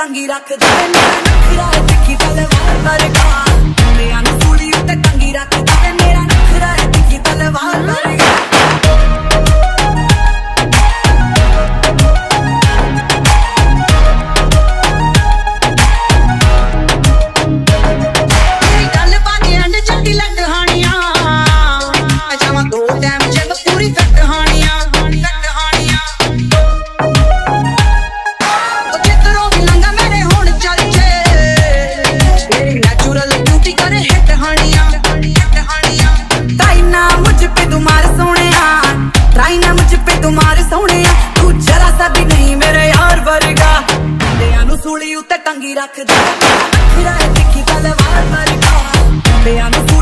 टंगी रख दे मेरा नखरा है तिखी तलवार वर्गा तेरा नु सूली उत्ते टंगी रख दे मेरा नखरा है तिखी तलवार वर्गा सूली उत्ते टंगी रख दे नखरा है तिखी तलवार वर्गा तेरा